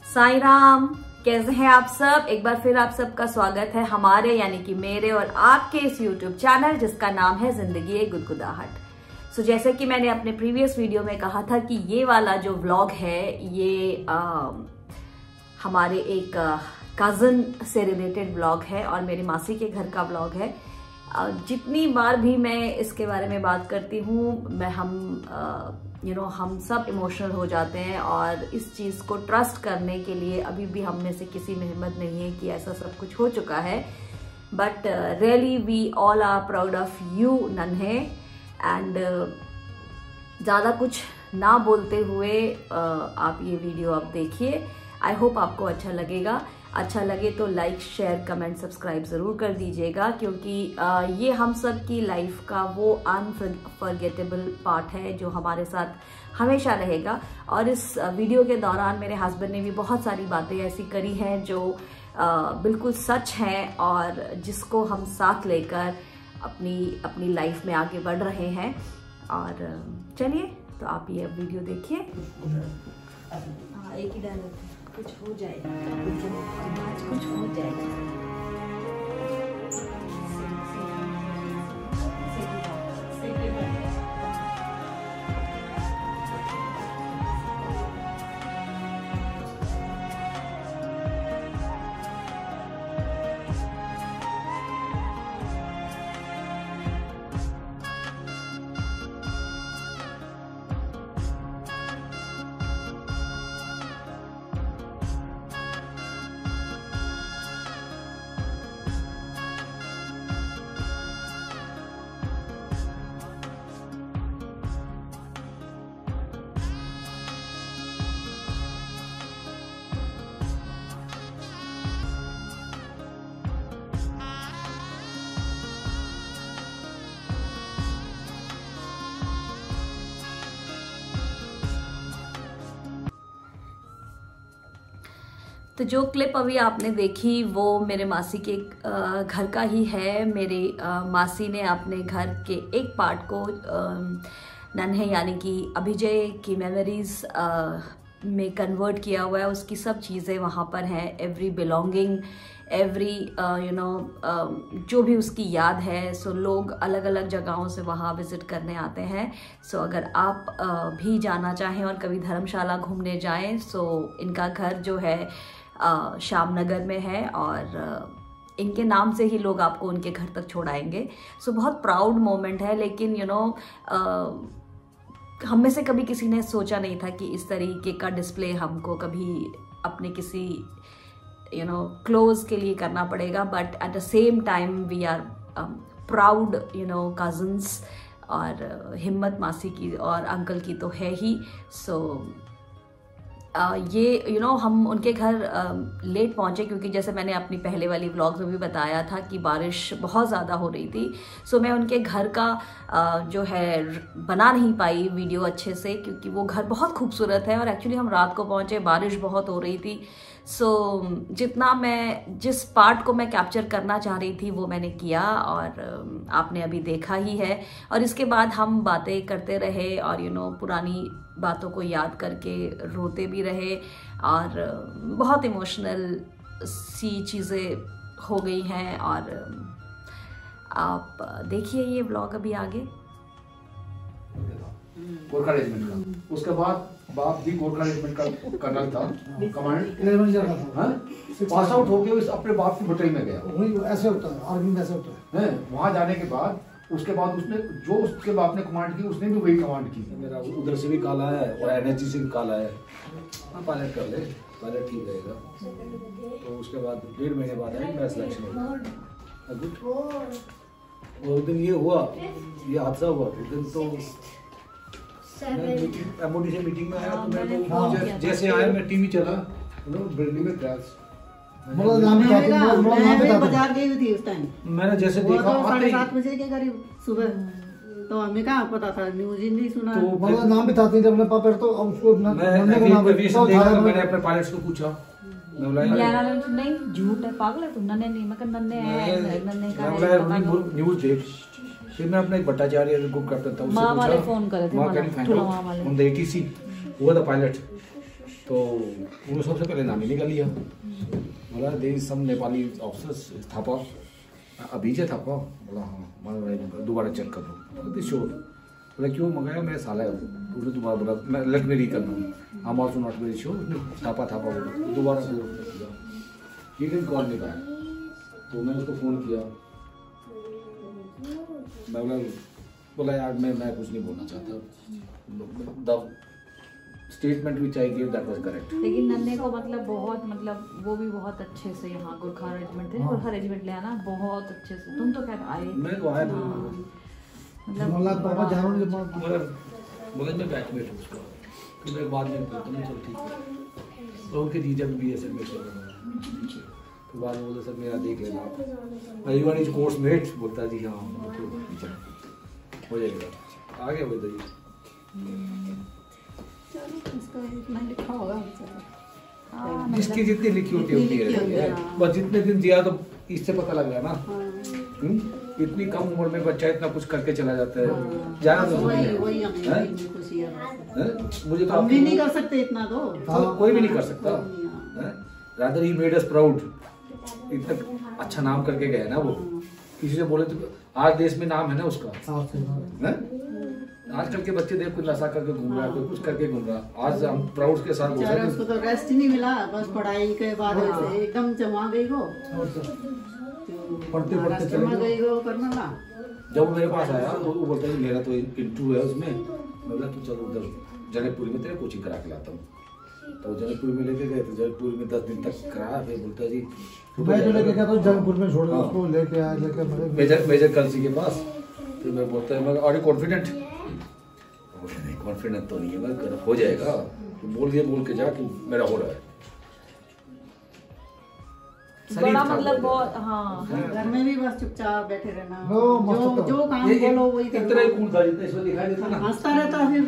साईं राम, कैसे हैं आप सब। एक बार फिर आप सबका स्वागत है हमारे यानी कि मेरे और आपके इस YouTube चैनल जिसका नाम है जिंदगी एक गुदगुदाहट। जैसे कि मैंने अपने प्रीवियस वीडियो में कहा था कि ये वाला जो व्लॉग है ये हमारे एक कज़न से रिलेटेड व्लॉग है और मेरी मासी के घर का व्लॉग है। जितनी बार भी मैं इसके बारे में बात करती हूँ हम सब इमोशनल हो जाते हैं और इस चीज़ को ट्रस्ट करने के लिए अभी भी हम में से किसी में हिम्मत नहीं है कि ऐसा सब कुछ हो चुका है। But really we all are proud of you Nanhe. And ज़्यादा कुछ ना बोलते हुए आप ये वीडियो आप देखिए। आई होप आपको अच्छा लगेगा। अच्छा लगे तो लाइक, शेयर, कमेंट, सब्सक्राइब ज़रूर कर दीजिएगा क्योंकि ये हम सब की लाइफ का वो अनफॉरगेटेबल पार्ट है जो हमारे साथ हमेशा रहेगा। और इस वीडियो के दौरान मेरे हस्बैंड ने भी बहुत सारी बातें ऐसी करी हैं जो बिल्कुल सच हैं और जिसको हम साथ लेकर अपनी लाइफ में आगे बढ़ रहे हैं। और चलिए तो आप ये वीडियो देखिए। एक ही डायलॉग, कुछ हो जाएगा, कुछ हो जाएगा। तो जो क्लिप अभी आपने देखी वो मेरे मासी के घर का ही है। मेरी मासी ने अपने घर के एक पार्ट को नन्हे यानी कि अभिजय की मेमोरीज में कन्वर्ट किया हुआ है। उसकी सब चीज़ें वहाँ पर हैं, एवरी बिलोंगिंग, एवरी जो भी उसकी याद है। सो लोग अलग अलग जगहों से वहाँ विज़िट करने आते हैं। सो अगर आप भी जाना चाहें और कभी धर्मशाला घूमने जाएं सो इनका घर जो है श्यामनगर में है और इनके नाम से ही लोग आपको उनके घर तक छोड़ाएंगे। सो बहुत प्राउड मोमेंट है। लेकिन हम में से कभी किसी ने सोचा नहीं था कि इस तरीके का डिस्प्ले हमको कभी अपने किसी क्लोज के लिए करना पड़ेगा। But at the same time we are proud cousins. और हिम्मत मासी की और अंकल की तो है ही। सो ये हम उनके घर लेट पहुँचे क्योंकि जैसे मैंने अपनी पहले वाली व्लॉग्स में भी बताया था कि बारिश बहुत ज़्यादा हो रही थी। सो मैं उनके घर का जो है बना नहीं पाई वीडियो अच्छे से क्योंकि वो घर बहुत खूबसूरत है और एक्चुअली हम रात को पहुँचे, बारिश बहुत हो रही थी। सो जितना मैं जिस पार्ट को मैं कैप्चर करना चाह रही थी वो मैंने किया और आपने अभी देखा ही है। और इसके बाद हम बातें करते रहे और पुरानी बातों को याद करके रोते भी रहे और बहुत इमोशनल सी चीज़ें हो गई हैं। और आप देखिए ये व्लॉग अभी आगे। गोरखा रेजिमेंट का उसके बाद बाप भी गोरखा रेजिमेंट का कर्नल था, कमांड पास आउट हो गया, अपने बाप की होटल में गया। ऐसे होता है आर्मी में, ऐसे होता है। वहां जाने के बाद उसके बाद उसने जो उसके बाप ने कमांड की उसने भी वही कमांड की। मेरा उधर से भी काला है और एनएचजी से भी काला है। हाँ पायलट कर ले, पायलट ठीक रहेगा। तो उसके बाद 1.5 महीने बाद मेरा सिलेक्शन हो गया। और उस दिन ये हुआ, ये हादसा हुआ। उस दिन तो एमओडी से मीटिंग में आया तो मेरे को जैसे आया मैं टीवी चला बिल्डिंग में क्रैश। मैं बाजार गई थी उस टाइम। मैंने जैसे देखा 7:30 बजे के करीब सुबह, तो हमें कहाँ पता था, न्यूज ही नहीं सुना। तो नाम भी था अपने पापा तो उसको मैंने अपने पायलट्स को पूछा, नहीं झूठ है, पागल है तुम, नन्हे नहीं, मैं नन्हे हैं, नन्हे का न्यूज देख। फिर मैं अपना एक भट्टाचार्य ग्रुप कैप्टन था, उससे माँ वाले फोन करे थे, माँ वाले ऑन द एटीसी हुआ था पायलट। तो उन्होंने सबसे पहले नाम ही निकाल लिया। बोला they some Nepali officers Thapa अभी से थापा। बोला हाँ, मैं दोबारा चेक कर लो श्योर। बोला क्यों मंगाया? मैं साला उसने दोबारा बोला मैं let me reconfirm I am also not very sure. उसने थापा बोला दोबारा he can call me back. तो मैंने उसको फ़ोन किया, मैं बोला यार मैं कुछ नहीं बोलना चाहता, the statement which I give that was correct. लेकिन नन्हे को मतलब बहुत मतलब वो भी बहुत अच्छे से यहाँ गोरखा रेजिमेंट थे, गोरखा रेजिमेंट ले आना बहुत अच्छे से। तुम तो खैर आए, मैं तो आया था मतलब पापा जा रहा मगर मैं बैचमेट हूँ उसका। फिर मैं बाद में कहता हूँ चल ठीक है। तो उनके जीजा भी ऐसे में तो बाद में बोले सर मेरा देख लेना आप, एवरीवन इज कोर्स मेट। बोलता जी हाँ हो जाएगा, आगे बोलता जी इसका इतना लिखा होगा जिसकी जितनी लिखी होती है बस जितने दिन जिया तो इससे पता लग रहा है ना। इतनी कम उम्र में बच्चा इतना कुछ करके चला जाता है, जाना तो मुझे तो भी नहीं कर सकते इतना तो कोई भी नहीं कर सकता। Rather he made us proud, इतना अच्छा नाम करके गए ना वो। किसी से बोले तो आज देश में नाम है ना उसका। आजकल के बच्चे देख कोई नशा करके घूम रहा है, कोई कुछ करके घूम रहा। आज हम प्राउड के साथ बोल रहे हैं उसको तो रेस्ट ही नहीं मिला, बस पढ़ाई के बाद एकदम जमा गई वो पढ़ते पढ़ते जमा गई वो करना ना। जब वो मेरे पास आया तो वो बोलता है मेरा तो इंटरव्यू है उसमें। मैं बोला तू चलो उधर जनकपुर में तेरे कोचिंग करा के लाता हूँ। तो जनकपुर में लेके गए, तो जनकपुर में 10 दिन तक करा। फिर बोलता जी मैं तो लेके गया था जनकपुर में, छोड़ उसको लेके आया लेके मेजर कलसी के पास। तो मैं बोलता है मैं आर यू कॉन्फिडेंट? नहीं कॉन्फिडेंट तो नहीं है, मैं हो जाएगा। तो बोल के जा कि मेरा हो रहा है। बड़ा मतलब बहुत हाँ। घर में भी बस चुपचाप बैठे रहना, जो जो काम बोलो वही करना। इतना ही कूल था जितना इसमें दिखाई देता ना। हंसता रहता फिर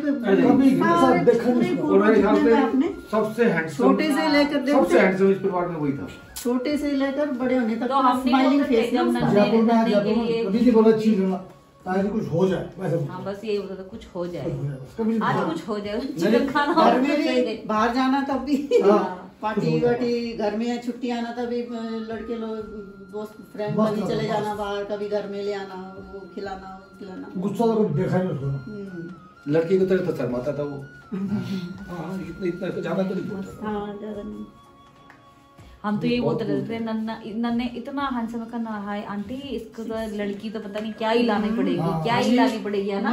सबसे हैंडसम, छोटे से लेकर सबसे हैंडसम इस परिवार में वही था। छोटे से लेकर बड़े होने तक तो हम स्माइलिंग फेस जयपुर में कभी नहीं बोला चीज ताकि कुछ हो जाए वैसे। हाँ बस यही होता था कुछ हो जाए, कभी आज कुछ हो जाए। चिकन खाना घर में भी बाहर जाना तब भी पार्टी वार्टी घर में, छुट्टियां आना तभी लड़के लोग दोस्त फ्रेंड कभी चले जाना बाहर, कभी घर में ले आना, वो खिलाना गुस्सा तो कभी देखा नहीं उसको। लड़की की तरह तो शर्माता था वो। हाँ इतना ज्यादा तो नहीं बोलता। हाँ ज्यादा नहीं। हम तो यही बोलते रहते थे नन्ने इतना हैंडसम करना। हाय आंटी इसको तो लड़की तो पता नहीं क्या ही लानी पड़ेगी, क्या ही लानी पड़ेगी है ना।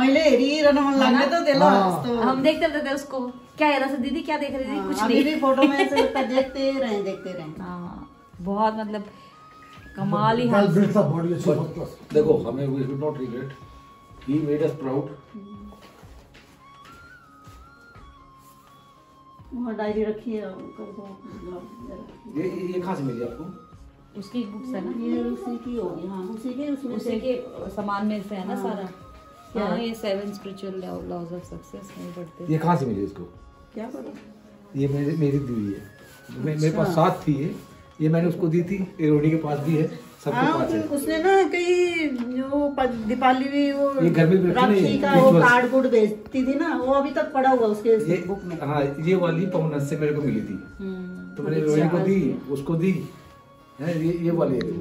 हम देखते रहते थे उसको, क्या है रहा दीदी क्या देख रही थी? कुछ नहीं, फोटो में ऐसे लगता देखते रहे। हाँ बहुत मतलब कमाल ही। देखो हमें we should not regret, he made us proud. वहाँ डायरी रखी है, ये कहाँ से मिली आपको? उसकी बुक्स है ना, ये उसी की होगी। हाँ उसी के सामान में से है ना सारा। हाँ ये 7 स्पिरिचुअल लॉज ऑफ सक्सेस नहीं पढ़ते। ये कहाँ से मिली इसको? क्या पता, ये मेरी दी हुई है। मेरे पास 7 थी ये मैंने उसको दी थी। रोडी के पास भी है, सबके पास है। उसने ना कई जो दीपावली भी वो ये घर में राखी का वो कार्ड बोर्ड बेचती थी ना, वो अभी तक पड़ा हुआ उसके बुक में। हाँ ये वाली पवनस से मेरे को मिली थी, तो मैंने रोडी को दी, उसको दी है। ये वाली है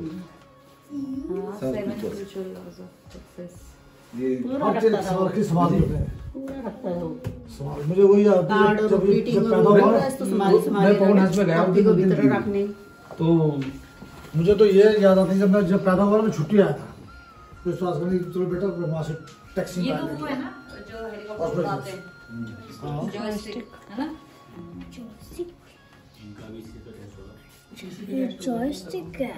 मुझे वही याद है जब पैदा हुआ मैं पवन हंस में गया तो मुझे तो ये याद आता है जब पैदा हुआ मैं छुट्टी आया था, तो विश्वास करने चलो बेटा वहाँ से टैक्सी में ये तो वो है ना जो हेलीकॉप्टर उड़ाते हैं, जॉयस्टिक है ना। जॉयस्टिक है।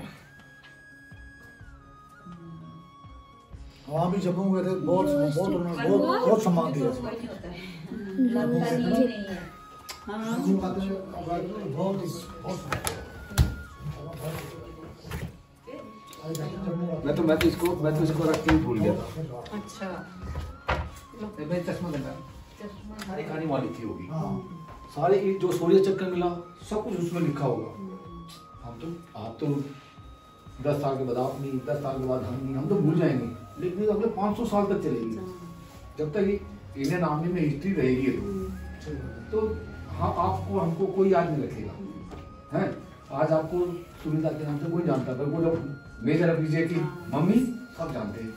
वहाँ भी जब हम गए थे बहुत सम्मान दिया। मैं तो इसको रख के ही भूल गया था। अच्छा मैं चश्मा लगा, सारी कहानी वाली थी होगी। सारे जो सूर्य चक्कर मिला सब कुछ उसमें लिखा होगा। आप तो 10 साल के बाद आप नहीं, 10 साल के बाद हम नहीं, हम तो भूल जाएंगे, लेकिन अगले 500 साल तक चलेगी। जब तक इन्हें नाम में हिस्ट्री रहेगी तो हाँ आपको हमको कोई याद नहीं रखेगा, हैं? आज आपको सुनीता के नाम से कोई जानता है, वो लोग मेजर विजय की मम्मी सब जानते हैं,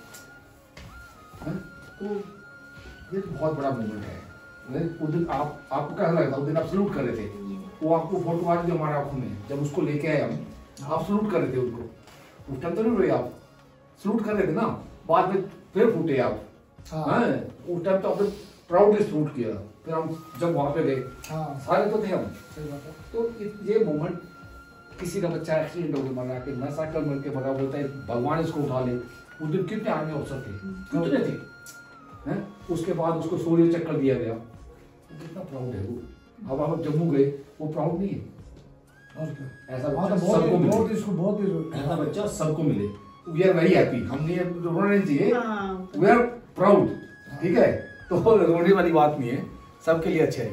तो ये तो बहुत बड़ा मोमेंट है। उस दिन आपको क्या लगा था? उस दिन आप सलूट कर रहे थे, वो आपको फोटो आज भी हमारे आंखों में, जब उसको लेके आए हम, आप सलूट कर रहे थे उनको, उस टाइम तो नहीं रोए आप, सलूट कर रहे थे ना, बाद में फिर फूटे आप, उस टाइम तो आपने प्राउडली सलूट किया, फिर हम जब वहां पे गए सारे तो थे हम। तो ये मोमेंट, किसी का बच्चा एक्सीडेंट हो गया मरा के, मैं साइकिल मर के मरा, बोलता है भगवान इसको उठा ले। उस दिन कितने आर्मी ऑफिसर थे, कितने थे, हैं? उसके बाद उसको सूर्य चक्कर दिया गया, कितना प्राउड है वो। अब आप जम्मू गए, वो प्राउड नहीं है, ऐसा सबको मिले, ऐसा बच्चा सबको मिले, वी आर वेरी हैप्पी। हमने रोना नहीं चाहिए, वी आर प्राउड, ठीक है? तो रोने वाली बात नहीं है, सबके लिए अच्छा है।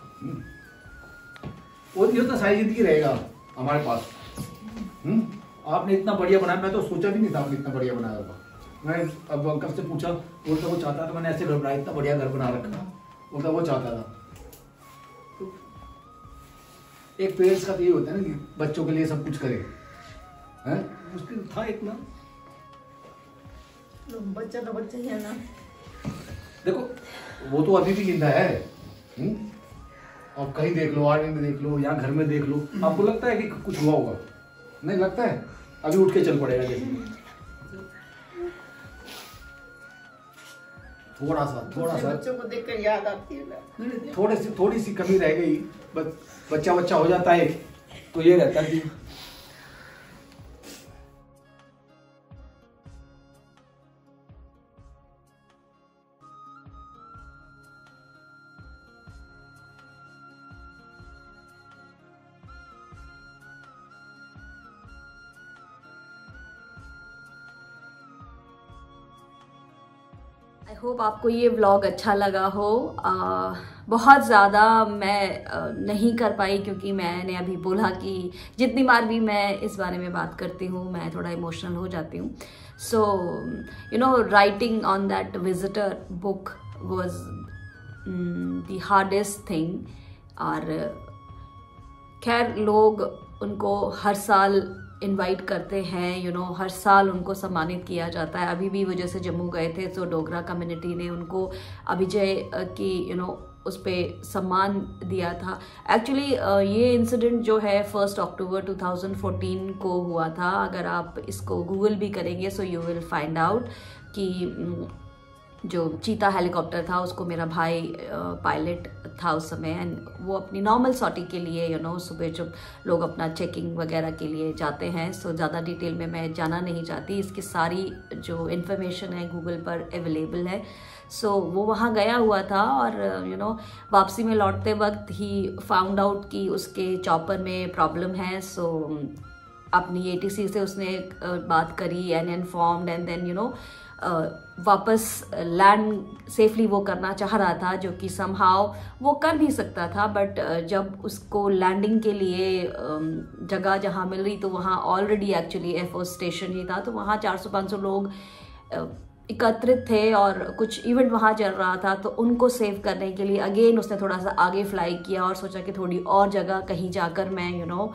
और ये तो सारी जिंदगी रहेगा हमारे पास। आपने इतना बढ़िया बनाया, मैं तो सोचा भी नहीं था आपने इतना बढ़िया बनाया होगा। मैं अब अंकल से पूछा, बोलता वो चाहता था मैंने ऐसे घर बनाया, इतना बढ़िया घर बना रखा, बोलता वो चाहता था। तो एक पेरेंट्स का तो ये होता है ना कि बच्चों के लिए सब कुछ करे, हैं? मुश्किल था इतना, बच्चा तो बच्चा ही है ना। देखो वो तो अभी भी जिंदा है, आप कहीं देख लो, आर्मी में देख लो, यहाँ घर में देख लो, आपको लगता है कि कुछ हुआ होगा? नहीं लगता है, अभी उठ के चल पड़ेगा जैसे। थोड़ा सा बच्चों को देखकर याद आती है ना, थोड़ी सी कमी रह गई, बच्चा हो जाता है तो ये रहता है कि आई होप आपको ये व्लॉग अच्छा लगा हो। बहुत ज़्यादा मैं नहीं कर पाई क्योंकि मैंने अभी बोला कि जितनी बार भी मैं इस बारे में बात करती हूँ मैं थोड़ा इमोशनल हो जाती हूँ। So you know writing on that visitor book was the hardest thing. और खैर लोग उनको हर साल इनवाइट करते हैं, यू नो हर साल उनको सम्मानित किया जाता है। अभी भी वो जैसे जम्मू गए थे तो डोगरा कम्युनिटी ने उनको अभिजय की यू नो उस पर सम्मान दिया था। एक्चुअली ये इंसिडेंट जो है 1 अक्टूबर 2014 को हुआ था। अगर आप इसको गूगल भी करेंगे so you will find out कि जो चीता हेलीकॉप्टर था उसको मेरा भाई पायलट था उस समय, एंड वो अपनी नॉर्मल सॉटी के लिए यू नो सुबह जब लोग अपना चेकिंग वगैरह के लिए जाते हैं। सो ज़्यादा डिटेल में मैं जाना नहीं चाहती, इसकी सारी जो इन्फॉर्मेशन है गूगल पर अवेलेबल है। सो वो वहाँ गया हुआ था और यू नो वापसी में लौटते वक्त ही फाउंड आउट कि उसके चॉपर में प्रॉब्लम है। सो अपनी ATC से उसने बात करी and informed and then you know वापस लैंड सेफली वो करना चाह रहा था, जो कि समहाउ वो कर भी सकता था। बट जब उसको लैंडिंग के लिए जगह जहाँ मिल रही तो वहाँ ऑलरेडी एक्चुअली एयरफोर्स स्टेशन ही था, तो वहाँ 400-500 लोग एकत्रित थे और कुछ इवेंट वहाँ चल रहा था। तो उनको सेव करने के लिए अगेन उसने थोड़ा सा आगे फ्लाई किया और सोचा कि थोड़ी और जगह कहीं जाकर मैं यू नो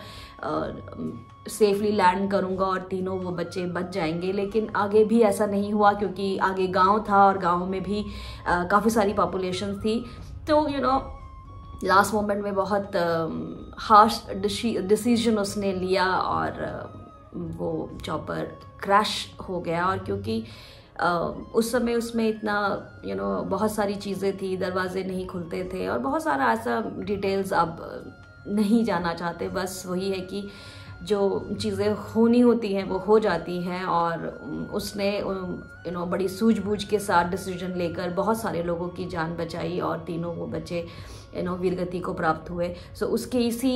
सेफली लैंड करूँगा और तीनों वो बच्चे बच जाएंगे। लेकिन आगे भी ऐसा नहीं हुआ क्योंकि आगे गांव था और गांव में भी काफ़ी सारी पॉपुलेशन थी। तो यू नो लास्ट मोमेंट में बहुत हार्श डिसीजन उसने लिया और वो चॉपर क्रैश हो गया। और क्योंकि उस समय उसमें इतना यू नो बहुत सारी चीज़ें थी, दरवाजे नहीं खुलते थे और बहुत सारा ऐसा डिटेल्स अब नहीं जाना चाहते। बस वही है कि जो चीज़ें होनी होती हैं वो हो जाती हैं और उसने यू नो बड़ी सूझबूझ के साथ डिसीजन लेकर बहुत सारे लोगों की जान बचाई और तीनों वो बच्चे यू नो वीरगति को प्राप्त हुए। सो उसके इसी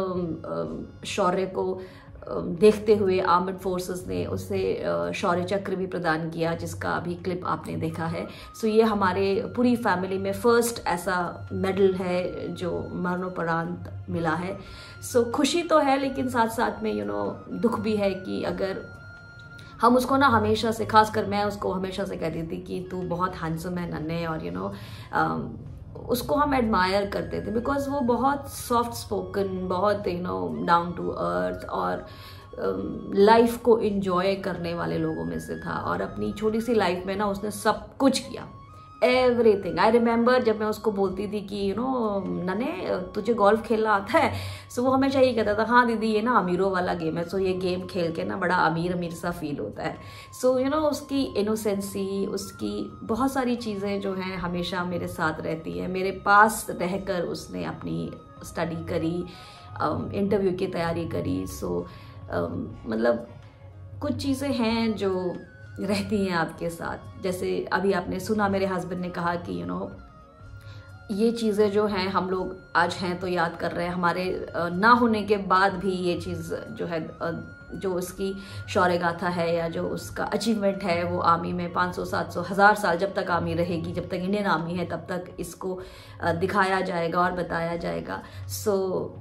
शौर्य को देखते हुए आर्मड फोर्सेस ने उसे शौर्य चक्र भी प्रदान किया, जिसका अभी क्लिप आपने देखा है। सो ये हमारे पूरी फैमिली में फर्स्ट ऐसा मेडल है जो मरणोपरांत मिला है। सो खुशी तो है लेकिन साथ साथ में यू नो दुख भी है कि अगर हम उसको ना हमेशा से, खासकर मैं उसको हमेशा से कहती थी कि तू बहुत हैंडसम है नन्हे, और यू नो उसको हम एडमायर करते थे बिकॉज वो बहुत सॉफ्ट स्पोकन, बहुत डाउन टू अर्थ और लाइफ को एंजॉय करने वाले लोगों में से था। और अपनी छोटी सी लाइफ में ना उसने सब कुछ किया, एवरीथिंग। आई रिमेंबर जब मैं उसको बोलती थी कि नने तुझे गोल्फ खेलना आता है, सो वो हमेशा यही कहता था हाँ दीदी ये ना अमीरों वाला गेम है, सो ये गेम खेल के ना बड़ा अमीर अमीर सा फील होता है। सो उसकी इनोसेंसी, उसकी बहुत सारी चीज़ें जो हैं हमेशा मेरे साथ रहती हैं। मेरे पास रहकर उसने अपनी स्टडी करी, इंटरव्यू की तैयारी करी। सो मतलब कुछ चीज़ें हैं जो रहती हैं आपके साथ। जैसे अभी आपने सुना मेरे हस्बैंड ने कहा कि ये चीज़ें जो हैं हम लोग आज हैं तो याद कर रहे हैं, हमारे ना होने के बाद भी ये चीज़ जो है, जो उसकी शौर्य गाथा है या जो उसका अचीवमेंट है वो आर्मी में 500, 700, 1000 साल जब तक आर्मी रहेगी, जब तक इंडियन आर्मी है तब तक इसको दिखाया जाएगा और बताया जाएगा। सो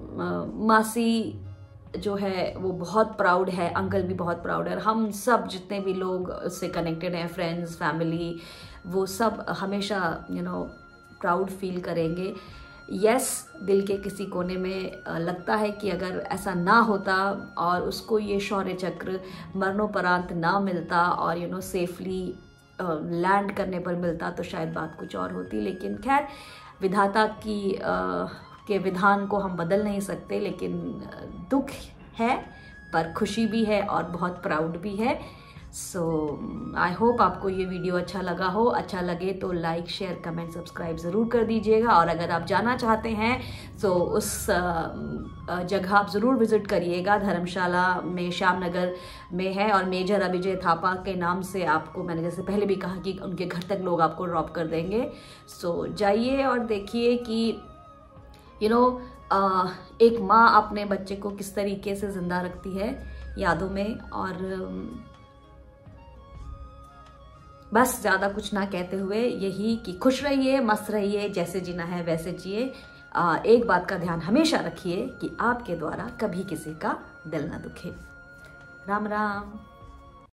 मासी जो है वो बहुत प्राउड है, अंकल भी बहुत प्राउड है, और हम सब जितने भी लोग उससे कनेक्टेड हैं, फ्रेंड्स, फैमिली, वो सब हमेशा प्राउड फील करेंगे। यस, दिल के किसी कोने में लगता है कि अगर ऐसा ना होता और उसको ये शौर्य चक्र मरणोपरांत ना मिलता और सेफली लैंड करने पर मिलता तो शायद बात कुछ और होती। लेकिन खैर, विधाता के विधान को हम बदल नहीं सकते, लेकिन दुख है पर खुशी भी है और बहुत प्राउड भी है। सो आई होप आपको ये वीडियो अच्छा लगा हो। अच्छा लगे तो लाइक, शेयर, कमेंट, सब्सक्राइब ज़रूर कर दीजिएगा। और अगर आप जाना चाहते हैं तो उस जगह आप ज़रूर विज़िट करिएगा। धर्मशाला में, श्याम नगर में है, और मेजर अभिजय थापा के नाम से आपको, मैंने जैसे पहले भी कहा कि उनके घर तक लोग आपको ड्रॉप कर देंगे। सो जाइए और देखिए कि एक माँ अपने बच्चे को किस तरीके से जिंदा रखती है यादों में। और बस ज़्यादा कुछ ना कहते हुए यही कि खुश रहिए, मस्त रहिए, जैसे जीना है वैसे जिए। एक बात का ध्यान हमेशा रखिए कि आपके द्वारा कभी किसी का दिल ना दुखे। राम राम।